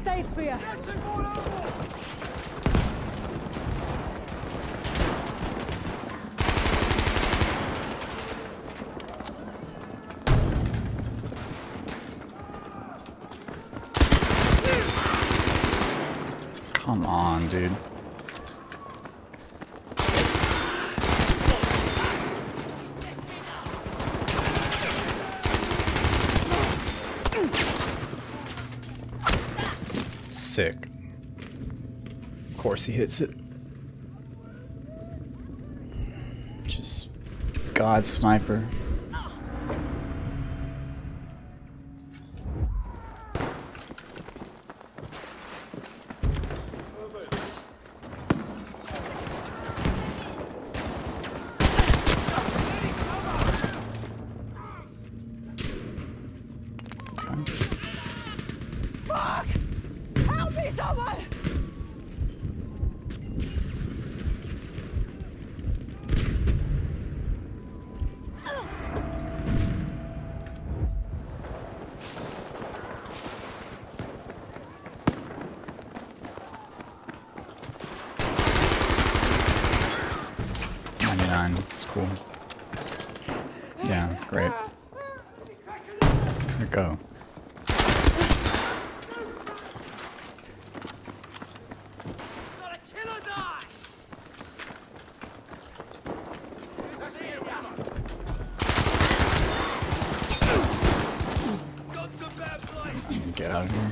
First aid for you. Come on, dude. Sick. Of course he hits it. Just God sniper. Fuck! Help me, someone! It's cool. Yeah, great. Here we go. Get out of here.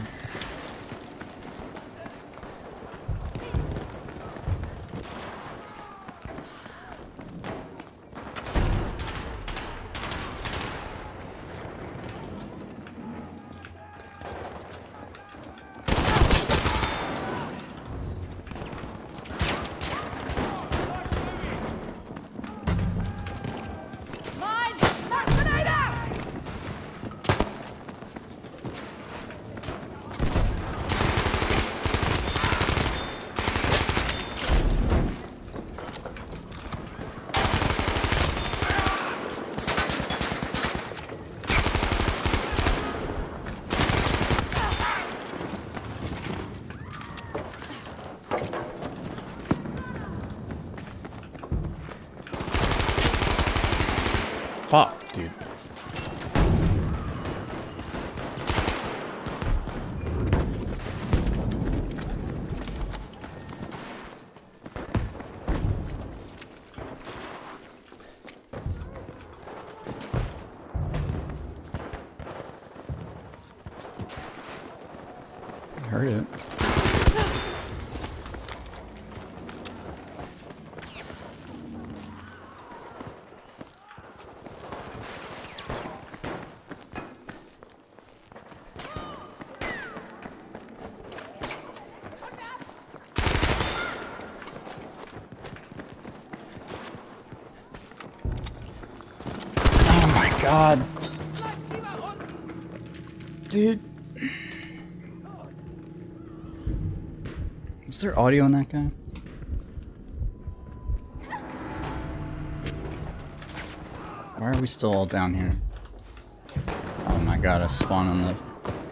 Fuck, dude. I heard it. God. Dude. Is there audio on that guy? Why are we still all down here? Oh my god, I spawned on the...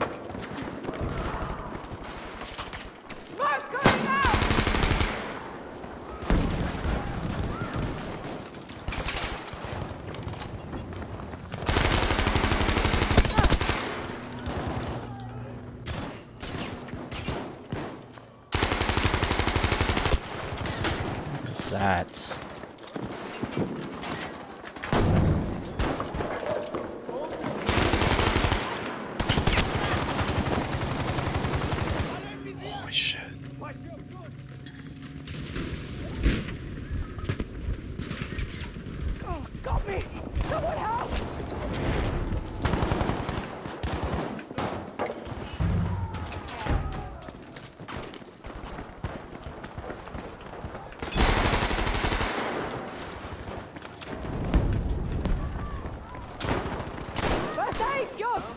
That. Holy shit. Oh, got me! Someone help! Yours!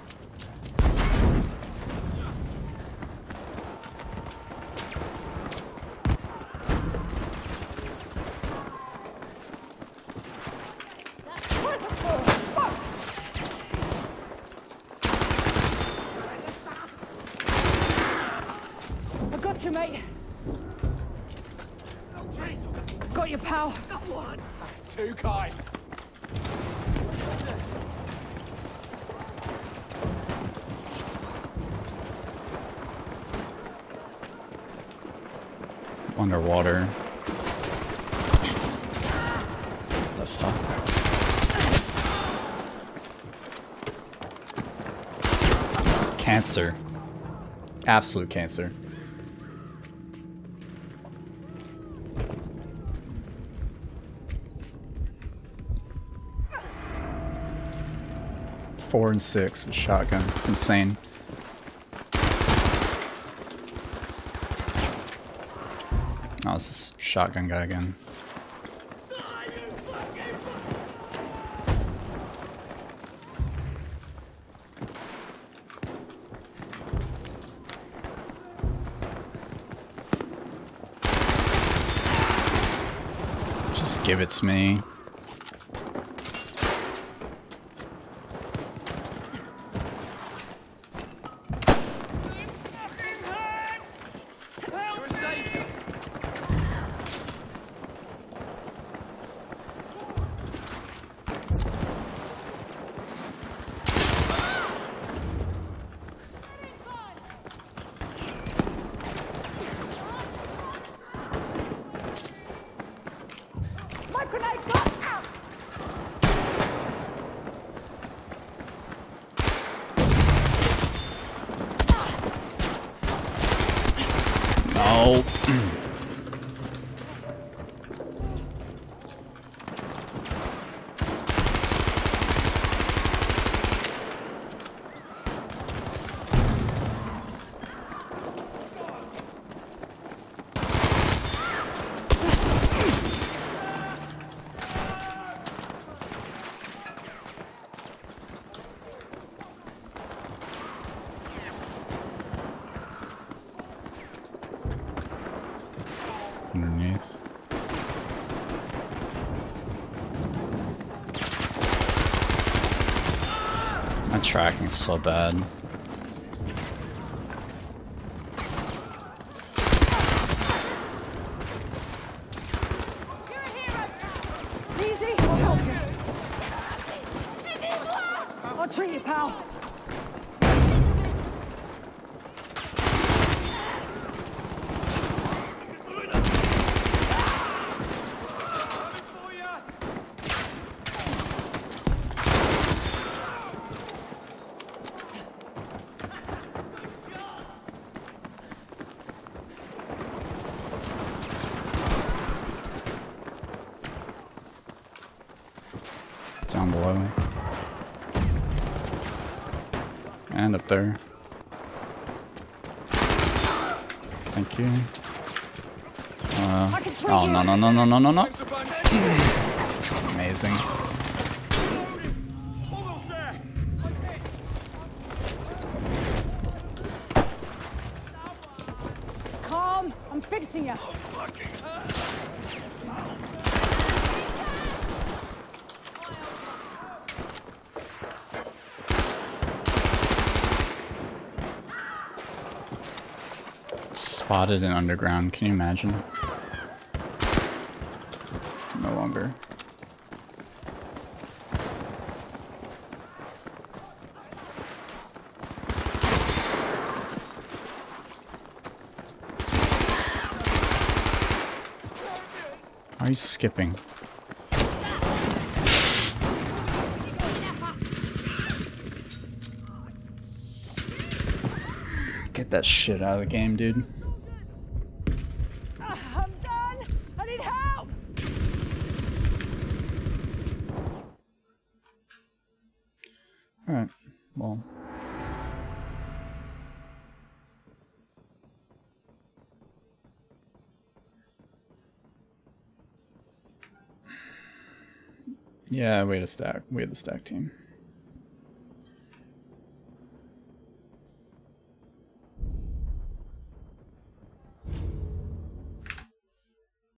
mate. Got your pal. One. Too kind. Underwater. The fuck? Cancer. Absolute cancer. Four and 6 with shotgun. It's insane. Oh, it's this shotgun guy again. Just give it to me. Smoke grenade, go! Out! No. Underneath. My tracking's so bad. Easy, I'll help you. I'll treat you, pal. Down below. And up there. Thank you. Oh, no, no, no, no, no, no, no. Amazing. Calm, I'm fixing you. Spotted in underground, can you imagine? No longer. Why are you skipping? Get that shit out of the game, dude. I'm done. I need help. Alright, well. Yeah, we had a stack. We had the stack team.